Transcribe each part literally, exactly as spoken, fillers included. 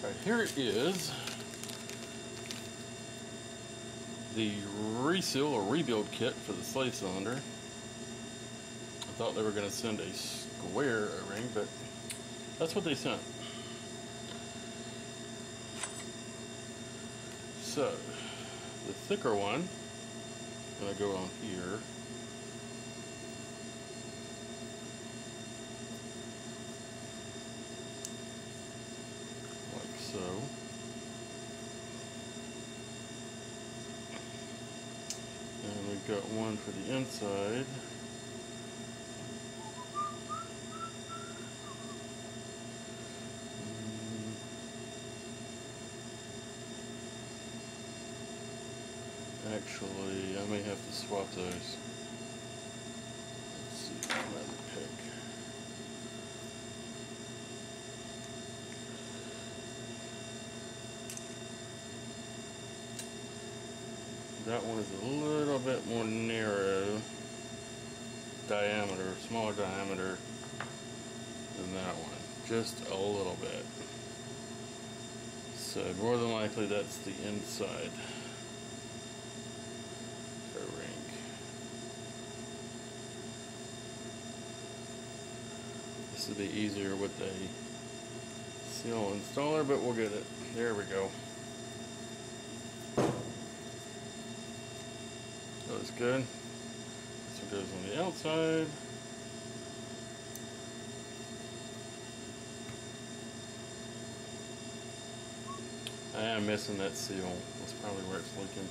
Alright, here it is. The reseal or rebuild kit for the slave cylinder. I thought they were going to send a square O-ring, but that's what they sent. So, the thicker one is going to go on here. Like so. And we've got one for the inside. Actually, I may have to swap those. Let's see, what can I pick? That one is a little bit more narrow diameter, smaller diameter than that one. Just a little bit. So more than likely that's the inside O-ring. This would be easier with a seal installer, but we'll get it. There we go. That's good. This one goes on the outside. I am missing that seal. That's probably where it's leaking.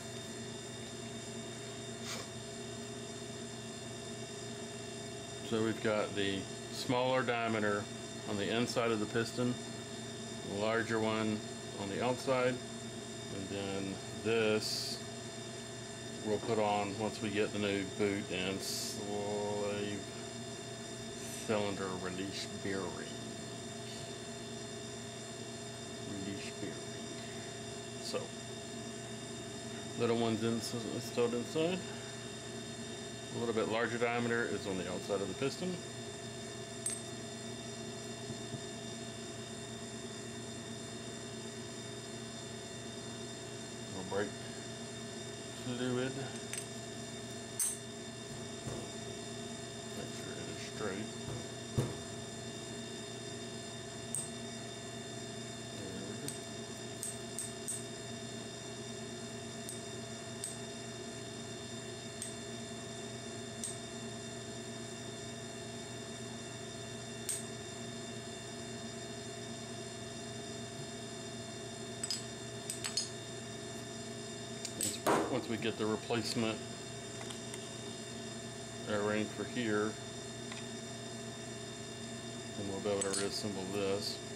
So we've got the smaller diameter on the inside of the piston, the larger one on the outside, and then this we'll put on once we get the new boot and slave cylinder release bearing. Release bearing. So, little one's installed inside. A little bit larger diameter is on the outside of the piston. Little brake fluid. Make sure it is straight. There we go. Once we get the replacement O-ring for here, then we'll be able to reassemble this.